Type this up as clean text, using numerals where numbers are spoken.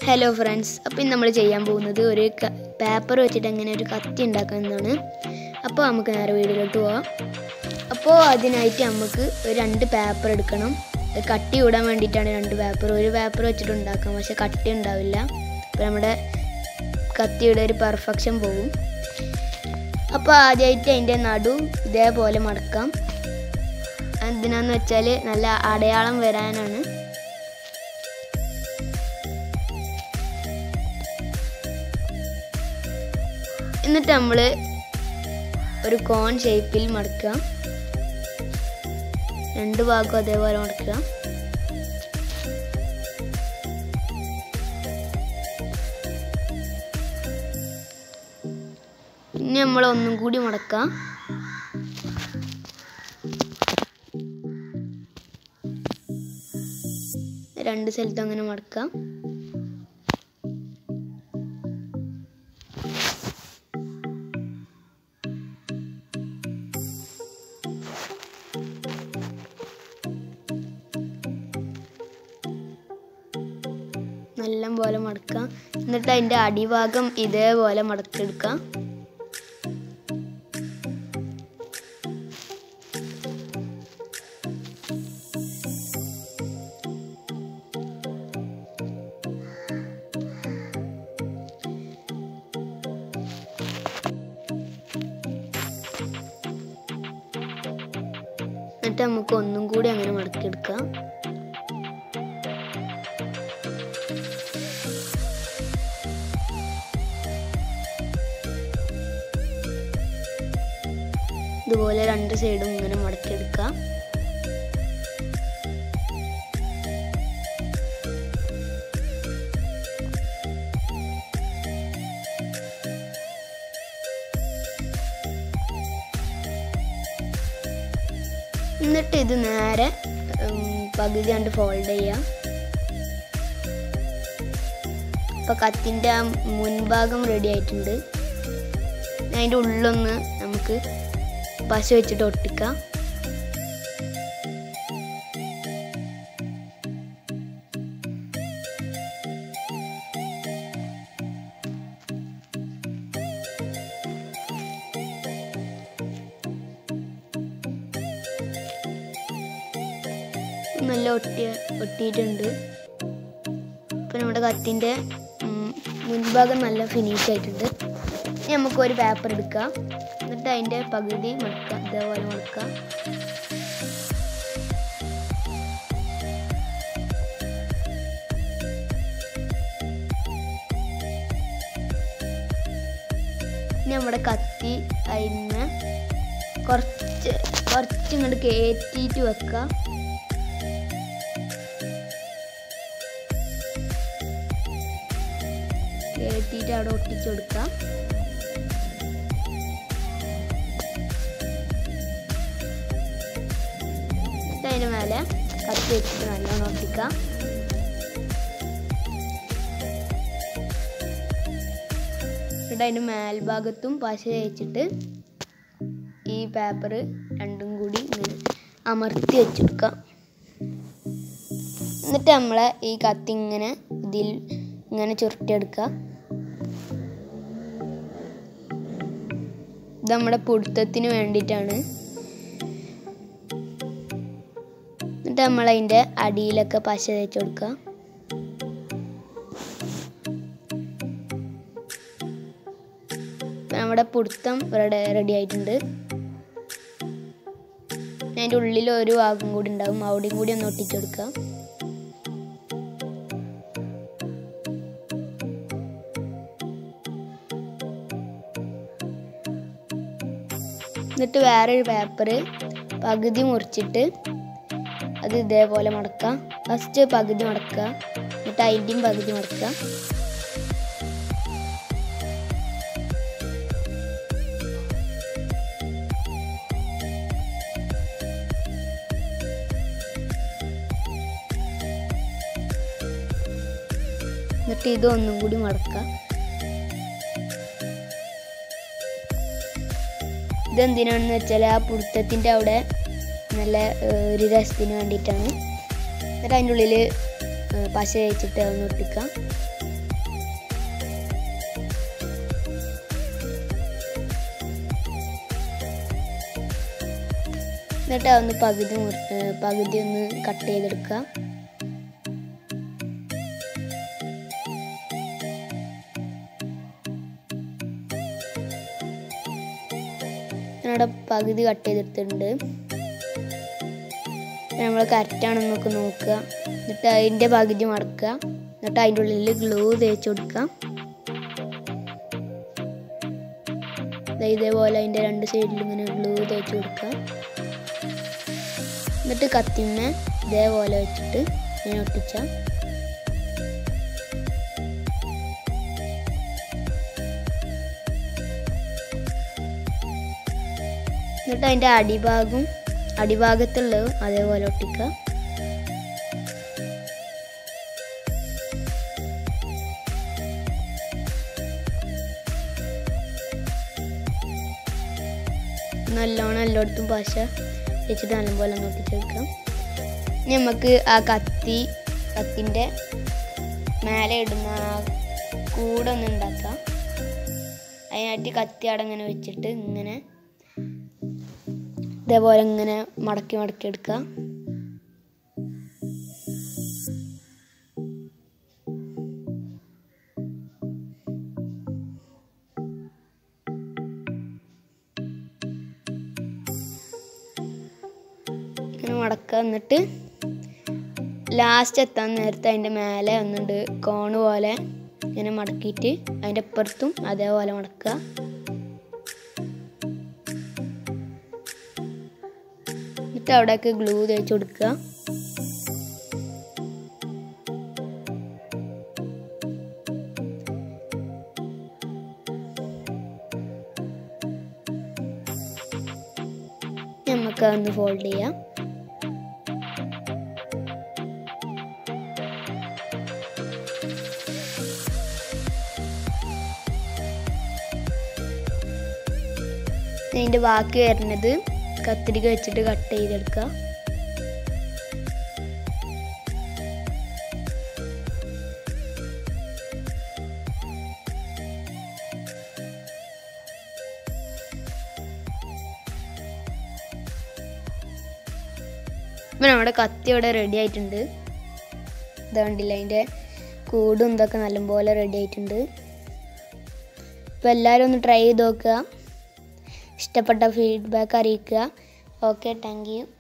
Hello friends, അപ്പോൾ ഇന്ന് നമ്മൾ ചെയ്യാൻ പോകുന്നത് ഒരു പേപ്പർ വെച്ചിട്ട് എങ്ങനെ ഒരു കത്തി ഉണ്ടാക്കാമെന്നാണ്. അപ്പോൾ നമുക്ക് നേരെ വീഡിയോയിലോട്ട് പോവാം. അപ്പോൾ അതിനായിട്ട് നമുക്ക് രണ്ട് പേപ്പർ എടുക്കണം. കട്ടി കൂടാൻ വേണ്ടിയിട്ടാണ് രണ്ട് പേപ്പർ. ഒരു പേപ്പർ വെച്ചിട്ട് ഉണ്ടാക്കാം, പക്ഷെ കട്ടി ഉണ്ടാവില്ല. അപ്പോൾ നമ്മുടെ കത്തിയുടെ ഒരു പെർഫെക്ഷൻ പോകും. അപ്പോൾ ആദ്യമായിട്ട് അതിൻ്റെ നടു ഇതേപോലെ മടക്കാം. എന്തിനാന്ന് വെച്ചാൽ നല്ല അടയാളം വരാനാണ്. എന്നിട്ട് നമ്മൾ ഒരു കോൺ ഷേപ്പിൽ മടക്കുക. രണ്ട് ഭാഗവും അതേപോലെ മടക്കുക. പിന്നെ നമ്മൾ ഒന്നും കൂടി മടക്കാം. രണ്ട് സ്ഥലത്തും അങ്ങനെ മടക്കാം. നല്ല പോലെ മടക്കാം. എന്നിട്ട് അതിൻ്റെ അടിഭാഗം ഇതേപോലെ മടക്കിയെടുക്കാം. എന്നിട്ട് നമുക്ക് ഒന്നും കൂടി അങ്ങനെ മടക്കിയെടുക്കാം. ഇതുപോലെ രണ്ട് സൈഡും ഇങ്ങനെ മടക്കിയെടുക്കാം. എന്നിട്ട് ഇത് നേരെ പകുതി കണ്ട് ഫോൾഡ് ചെയ്യാം. ഇപ്പം കത്തിൻ്റെ ആ മുൻഭാഗം റെഡി ആയിട്ടുണ്ട്. അതിൻ്റെ ഉള്ളൊന്ന് നമുക്ക് പശ വെച്ചിട്ട് ഒട്ടിക്കാം. നല്ല ഒട്ടിയിട്ടുണ്ട്. ഇപ്പം നമ്മുടെ കത്തിൻ്റെ മുൻഭാഗം നല്ല ഫിനിഷ് ആയിട്ടുണ്ട്. ഇനി നമുക്കൊരു പേപ്പർ എടുക്കാം. എന്നിട്ട് അതിൻ്റെ പകുതി മടക്കാം. ഇതേപോലെ മടക്കാം. ഇനി നമ്മുടെ കത്തി അതിന് കുറച്ച് ഇങ്ങോട്ട് കയറ്റിയിട്ട് വെക്കാം. കയറ്റിയിട്ട് അവിടെ ഒട്ടിച്ചു കൊടുക്കാം. അതിന് മേലെ കത്തി വെച്ചിട്ട് നല്ലോണം ഒട്ടിക്കാം. എന്നിട്ട് അതിൻ്റെ മേൽഭാഗത്തും പശ തേച്ചിട്ട് ഈ പേപ്പർ രണ്ടും കൂടി ഇങ്ങനെ അമർത്തി വെച്ചെടുക്കാം. എന്നിട്ട് നമ്മളെ ഈ കത്തി ഇങ്ങനെ ഇതിൽ ഇങ്ങനെ ചുരുട്ടിയെടുക്കുക. ഇത് നമ്മുടെ പിടുത്തത്തിന് വേണ്ടിയിട്ടാണ്. എന്നിട്ട് നമ്മൾ അതിൻ്റെ അടിയിലൊക്കെ പശ തേച്ച് കൊടുക്കുക. നമ്മുടെ പിടുത്തം റെഡി ആയിട്ടുണ്ട്. അതിൻ്റെ ഉള്ളിൽ ഒരു ഭാഗം കൂടി ഉണ്ടാകും, അവിടെയും കൂടി ഒന്ന് ഒട്ടിച്ചു കൊടുക്കുക. എന്നിട്ട് വേറൊരു പേപ്പർ പകുതി മുറിച്ചിട്ട് അത് ഇതേപോലെ മടക്കാം. ഫസ്റ്റ് പകുതി മടക്കുക, എന്നിട്ട് അതിൻ്റെയും പകുതി മടക്കുക. എന്നിട്ട് ഇതൊന്നും കൂടി മടക്കുക. ഇതെന്തിനാണെന്ന് വെച്ചാൽ ആ പിടുത്തത്തിൻ്റെ അവിടെ നല്ല ഒരു രസത്തിന് വേണ്ടിയിട്ടാണ്. എന്നിട്ട് അതിൻ്റെ ഉള്ളിൽ പശ തേച്ചിട്ട് ഒന്ന് ഒട്ടിക്കാം. എന്നിട്ട് അതൊന്ന് പകുതി ഒന്ന് കട്ട് ചെയ്തെടുക്കുക. ഞാനിവിടെ പകുതി കട്ട് ചെയ്തെടുത്തിട്ടുണ്ട്. നമ്മൾ കറക്റ്റാണെന്നൊക്കെ നോക്കുക. എന്നിട്ട് അതിൻ്റെ പകുതി മടക്കുക. എന്നിട്ട് അതിൻ്റെ ഉള്ളിൽ ഗ്ലൂ തേച്ച് കൊടുക്കുക. ഇതേപോലെ അതിൻ്റെ രണ്ട് സൈഡിലും ഇങ്ങനെ ഗ്ലൂ തേച്ച് കൊടുക്കുക. എന്നിട്ട് കത്തിമ്മ ഇതേപോലെ വെച്ചിട്ട് ഇങ്ങനെ ഒട്ടിച്ച എന്നിട്ട് അതിൻ്റെ അടിഭാഗത്തുള്ളതും അതേപോലെ ഒട്ടിക്കുക. നല്ലോണം എല്ലായിടത്തും പശ വെച്ചിട്ട് നല്ലപോലെ ഒന്ന് ഒട്ടിച്ചെടുക്കാം. ഇനി നമുക്ക് ആ കത്തിൻ്റെ മേലെ ഇടുന്ന കൂടൊന്ന് ഉണ്ടാക്കാം. അതിനായിട്ട് കത്തി അവിടെ ഇങ്ങനെ വെച്ചിട്ട് ഇങ്ങനെ ഇതേപോലെ ഇങ്ങനെ മടക്കി എടുക്കുക. ഇങ്ങനെ മടക്കുക. എന്നിട്ട് ലാസ്റ്റ് എത്താൻ നേരത്തെ അതിൻ്റെ മേലെ ഒന്നുണ്ട് കോണ് പോലെ ഇങ്ങനെ മടക്കിയിട്ട് അതിൻ്റെ അപ്പുറത്തും അതേപോലെ മടക്കുക. എന്നിട്ട് അവിടെയൊക്കെ ഗ്ലൂ തേച്ച് കൊടുക്കുക. നമുക്കതൊന്ന് ഫോൾഡ് ചെയ്യാം. ഇതിൻ്റെ ബാക്കി വരുന്നത് കത്തിരിക്ക വെച്ചിട്ട് കട്ട് ചെയ്തെടുക്കുക. ഇപ്പം നമ്മുടെ കത്തി ഇവിടെ റെഡി ആയിട്ടുണ്ട്. ഇത് കണ്ടില്ല, അതിൻ്റെ കൂടും ഇതൊക്കെ നല്ലപോലെ റെഡി ആയിട്ടുണ്ട്. അപ്പോൾ എല്ലാവരും ഒന്ന് ട്രൈ ചെയ്ത് നോക്കുക. ഇഷ്ടപ്പെട്ട ഫീഡ്ബാക്ക് അറിയിക്കുക. Okay, thank U.